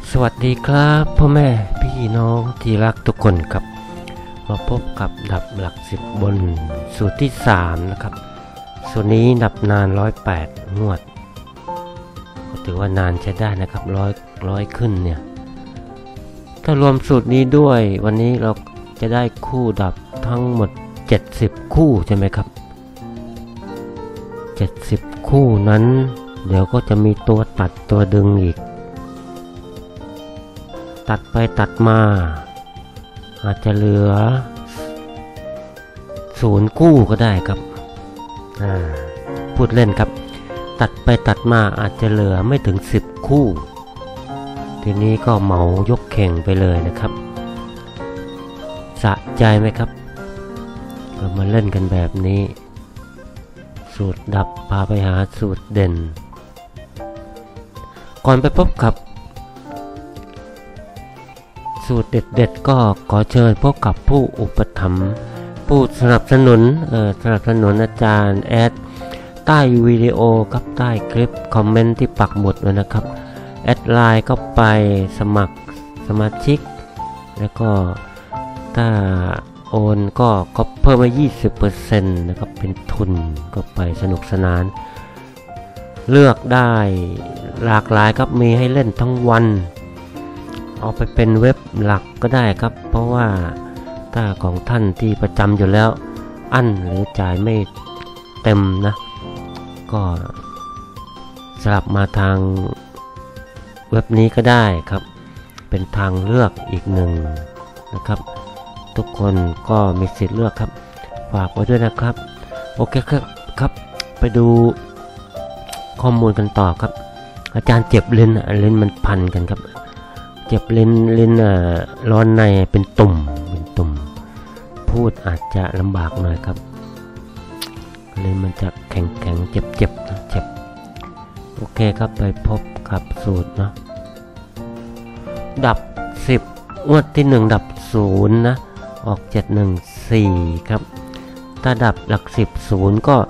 สวัสดีครับพ่อแม่พี่น้องที่รักทุกคนครับมาพบกับดับหลัก10บนสูตรที่3นะครับสูตรนี้ดับนาน108งวดก็ถือว่านานใช้ได้นะครับร้อยขึ้นเนี่ยถ้ารวมสูตรนี้ด้วยวันนี้เราจะได้คู่ดับทั้งหมด70คู่ใช่ไหมครับ70คู่นั้นเดี๋ยวก็จะมีตัวตัดตัวดึงอีกตัดไปตัดมาอาจจะเหลือ0คู่ก็ได้ครับพูดเล่นครับตัดไปตัดมาอาจจะเหลือไม่ถึง10คู่ทีนี้ก็เหมายกเข่งไปเลยนะครับสะใจไหมครับเรามาเล่นกันแบบนี้สูตรดับพาไปหาสูตรเด่นก่อนไปพบกับสูตรเด็ดๆก็ขอเชิญพบกับผู้อุปถัมภ์ผู้สนับสนุนอาจารย์แอดใต้วิดีโอกับใต้คลิปคอมเมนต์ที่ปักหมุดไว้นะครับแอดไลน์ก็ไปสมัครสมาชิกแล้วก็ถ้าโอนก็เพิ่มมา 20% นะครับเป็นทุนก็ไปสนุกสนานเลือกได้หลากหลายครับมีให้เล่นทั้งวันเอาไปเป็นเว็บหลักก็ได้ครับเพราะว่าถ้าของท่านที่ประจำอยู่แล้วอั้นหรือจ่ายไม่เต็มนะก็สลับมาทางเว็บนี้ก็ได้ครับเป็นทางเลือกอีกหนึ่งนะครับทุกคนก็มีสิทธิ์เลือกครับฝากไว้ด้วยนะครับโอเคครับไปดูข้อมูลกันต่อครับอาจารย์เจ็บลิ้นมันพันกันครับเจ็บลิ้นร้อนในเป็นตุ่มพูดอาจจะลำบากหน่อยครับลิ้นมันจะแข็งเจ็บโอเคครับไปพบกับสูตรเนาะดับ10งวดที่1ดับ0นะออก714ครับถ้าดับหลัก10 0ก็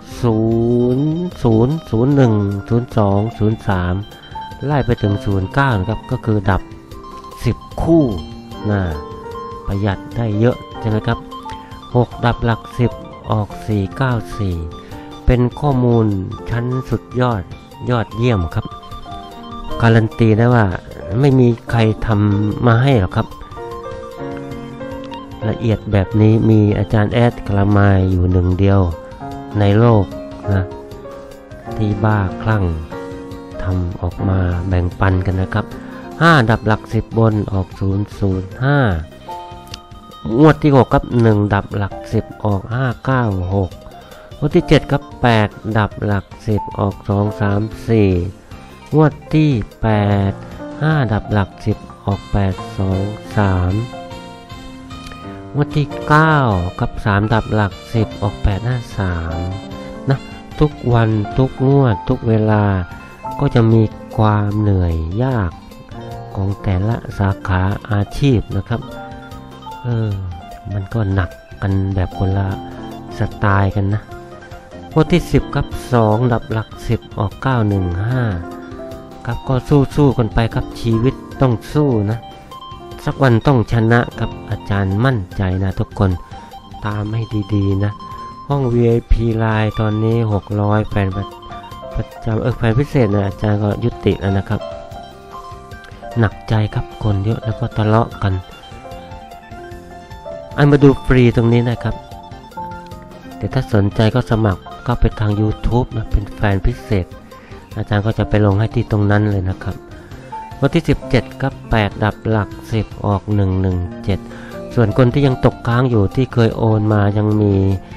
0 1 02 03ไล่ไปถึง09นะครับก็คือดับ10คู่นะประหยัดได้เยอะใช่ไหมครับ6ดับหลัก10ออก494เป็นข้อมูลชั้นสุดยอดเยี่ยมครับการันตีได้ว่าไม่มีใครทำมาให้หรอกครับละเอียดแบบนี้มีอาจารย์แอดกลามายอยู่หนึ่งเดียวในโลกนะที่บ้าคลั่งทำออกมาแบ่งปันกันนะครับ5ดับหลัก10บนออก005งวดที่6ครับ1ดับหลัก10ออก596งวดที่7ครับ8ดับหลัก10ออก234งวดที่8 5ดับหลัก10ออก823งวดที่9กับ3ดับหลัก10ออก853นะทุกวันทุกงวดทุกเวลาก็จะมีความเหนื่อยยากของแต่ละสาขาอาชีพนะครับมันก็หนักกันแบบคนละสไตล์กันนะงวดที่10กับ2ดับหลัก10ออก915ครับก็สู้กันไปครับชีวิตต้องสู้นะสักวันต้องชนะครับอาจารย์มั่นใจนะทุกคนตามให้ดีๆนะห้อง VIP ไลน์ตอนนี้600แฟนประจำแฟนพิเศษนะอาจารย์ก็ยุติแล้วนะครับหนักใจครับคนเยอะแล้วก็ทะเลาะกันมาดูฟรีตรงนี้นะครับแต่ถ้าสนใจก็สมัครก็ไปทาง YouTube นะเป็นแฟนพิเศษอาจารย์ก็จะไปลงให้ที่ตรงนั้นเลยนะครับวันที่17ครับ8ดับหลัก10ออก117ส่วนคนที่ยังตกค้างอยู่ที่เคยโอนมายังมี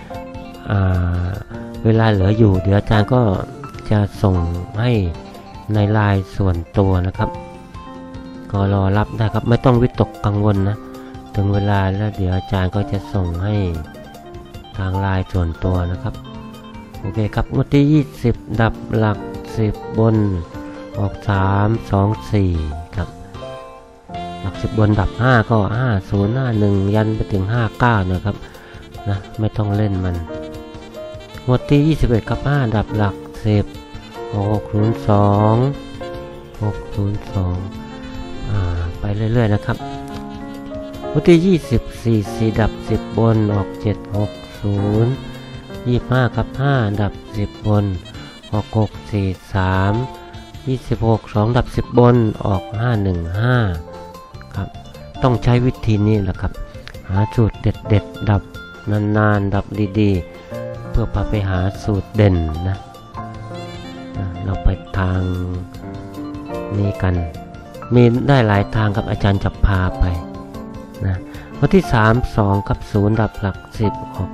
เวลาเหลืออยู่เดี๋ยวอาจารย์ก็จะส่งให้ในไลน์ส่วนตัวนะครับก็รอรับได้ครับไม่ต้องวิตกกังวลนะถึงเวลาแล้วเดี๋ยวอาจารย์ก็จะส่งให้ทางไลน์ส่วนตัวนะครับโอเคครับวันที่20ดับหลัก10บนออก324ครับหลัก10บนดับ5ก็5051ยันไปถึง59นะครับนะไม่ต้องเล่นมันงวดที่21ครับ5ดับหลัก10ออก602 ไปเรื่อยๆนะครับวันที่24 4 ดับ 10 บนออก 760 25 กับ 5 ดับ 10 บนออก 643 26 2 ดับ 10 บนออก 515ครับต้องใช้วิธีนี้แหละครับหาสูตรเด็ดๆดับนานๆดับดีๆเพื่อพาไปหาสูตรเด่นนะเราไปทางนี้กันมีได้หลายทางครับอาจารย์จะพาไปนะวันที่3 2 กับ 0 ดับหลัก 10ออก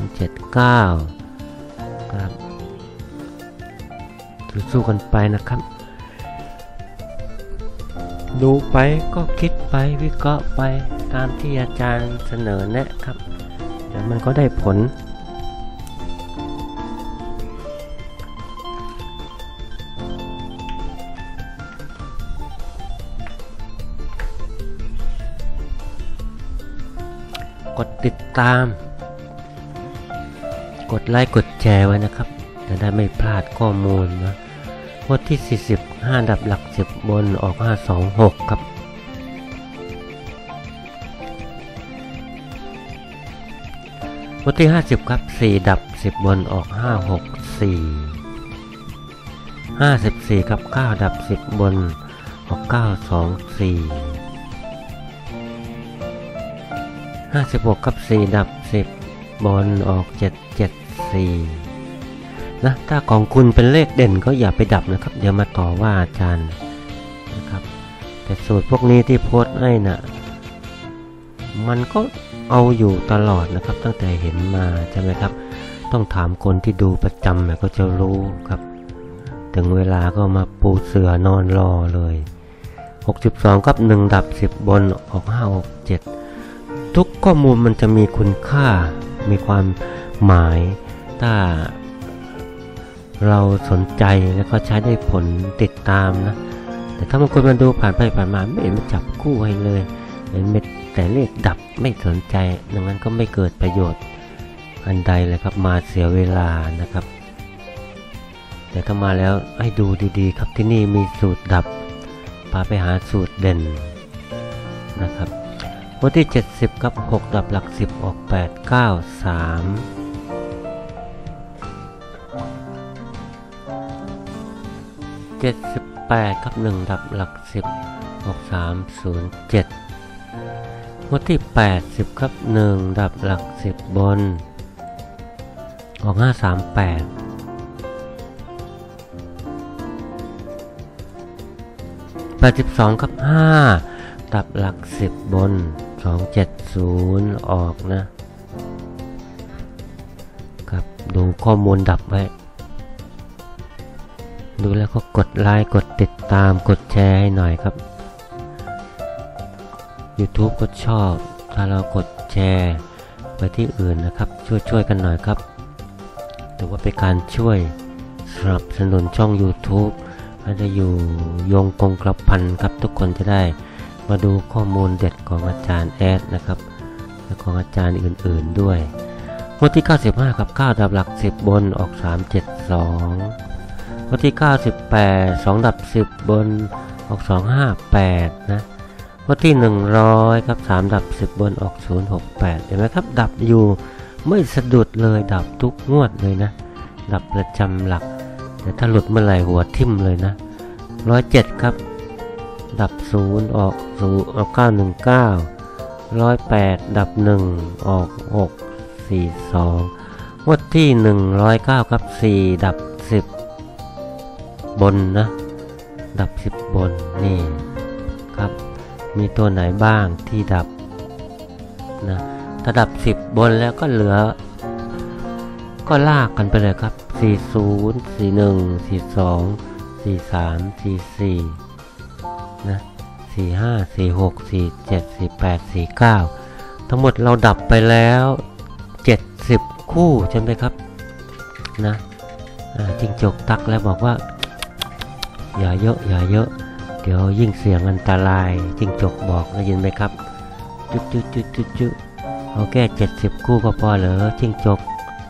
079ครับสู้กันไปนะครับดูไปก็คิดไปวิเคราะห์ไปตามที่อาจารย์เสนอแนะครับเดี๋ยวมันก็ได้ผลกดติดตามกดไลค์กดแชร์ไว้นะครับจะได้ไม่พลาดข้อมูลนะวันที่45ดับหลัก10บนออก526ครับวันที่50ครับ4ดับ10บนออก564 54ครับ9ดับ10บนออก924 56ครับ4ดับ10บนออก774นะถ้าของคุณเป็นเลขเด่นก็อย่าไปดับนะครับเดี๋ยวมาต่อว่าอาจารย์นะครับแต่สูตรพวกนี้ที่โพสต์ให้นะมันก็เอาอยู่ตลอดนะครับตั้งแต่เห็นมาใช่ไหมครับต้องถามคนที่ดูประจำก็จะรู้ครับถึงเวลาก็มาปูเสือนอนรอเลย62กับ1ดับ10บนออก567ทุกข้อมูลมันจะมีคุณค่ามีความหมายถ้าเราสนใจแล้วก็ใช้ได้ผลติดตามนะแต่ถ้าบางคนมาดูผ่านไปผ่านมาไม่เห็นมันจับคู่ให้เลยเห็นแต่เลขดับไม่สนใจดังนั้นก็ไม่เกิดประโยชน์อันใดเลยครับมาเสียเวลานะครับแต่ถ้ามาแล้วให้ดูดีๆครับที่นี่มีสูตรดับพาไปหาสูตรเด่นนะครับวันที่70กับ6ดับหลัก10ออก893 78กับ1ดับหลัก10ออก307วันที่80กับ1ดับหลัก10บนออก538 82กับ5ดับหลัก10บน270ออกนะครับดูข้อมูลดับไว้ดูแล้วก็กดไลค์กดติดตามกดแชร์ให้หน่อยครับ YouTube ก็ชอบถ้าเรากดแชร์ไปที่อื่นนะครับช่วยกันหน่อยครับถือว่าเป็นการช่วยสนับสนุนช่อง YouTube ให้ได้อยู่ยงคงกระพันครับทุกคนจะได้มาดูข้อมูลเด็ดของอาจารย์แอดนะครับและของอาจารย์อื่นๆด้วยวันที่95กับ9ดับหลัก10บนออก372วันที่98 2ดับ10บนออก258นะวันที่100ครับ3ดับ10บนออก068เห็นไหมครับดับอยู่ไม่สะดุดเลยดับทุกงวดเลยนะดับประจำหลักแต่ถ้าหลุดเมื่อไหร่หัวทิ่มเลยนะ107ครับดับ0ออก0ออก919 108ดับ1ออก642งวดที่109ครับ4ดับ10บนนะดับ10บนนี่ครับมีตัวไหนบ้างที่ดับนะถ้าดับ10บนแล้วก็เหลือก็ลากกันไปเลยครับ40 41 42 43 44นะ45 46 47 48 49ทั้งหมดเราดับไปแล้ว70คู่ใช่ไหมครับนะจิ้งจกตักแล้วบอกว่าอย่าเยอะเดี๋ยวยิ่งเสี่ยงอันตรายจิ้งจกบอกได้ยินไหมครับจุ๊เอาแค่70คู่ก็พอเหรอจิ้งจก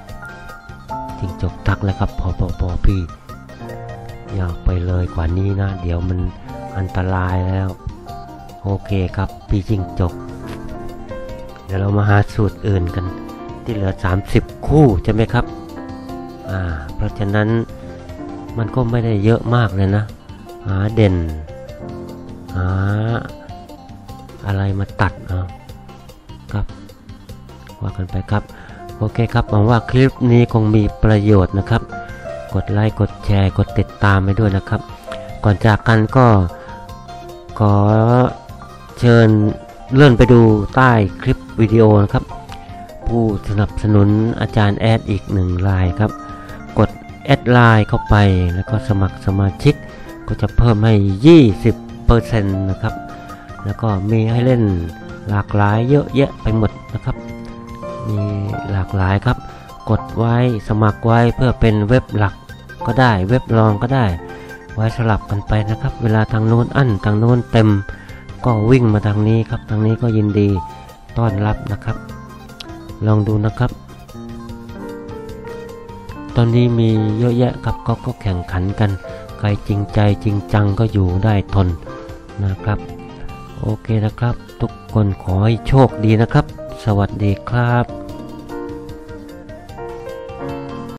ตักแล้วครับพอพี่อย่าไปเลยกว่านี้นะเดี๋ยวมันอันตรายแล้วโอเคครับพี่จิ้งจกเดี๋ยวเรามาหาสูตรอื่นกันที่เหลือ30คู่ใช่ไหมครับเพราะฉะนั้นมันก็ไม่ได้เยอะมากเลยนะหาเด่นหาอะไรมาตัดครับว่ากันไปครับโอเคครับหวังว่าคลิปนี้คงมีประโยชน์นะครับกดไลค์กดแชร์กดติดตามไปด้วยนะครับก่อนจากกันก็ขอเชิญเลื่อนไปดูใต้คลิปวิดีโอนะครับผู้สนับสนุนอาจารย์แอดอีก1รายครับกดแอดไลน์เข้าไปแล้วก็สมัครสมาชิกก็จะเพิ่มให้ 20% นะครับแล้วก็มีให้เล่นหลากหลายเยอะแยะไปหมดนะครับมีหลากหลายครับกดไว้สมัครไว้เพื่อเป็นเว็บหลักก็ได้เว็บรองก็ได้ไว้สลับกันไปนะครับเวลาทางโน้นอั้นทางโน้นเต็มก็วิ่งมาทางนี้ครับทางนี้ก็ยินดีต้อนรับนะครับลองดูนะครับตอนนี้มีเยอะแยะครับก็แข่งขันกันใครจริงใจจริงจังก็อยู่ได้ทนนะครับโอเคนะครับทุกคนขอให้โชคดีนะครับสวัสดีครับ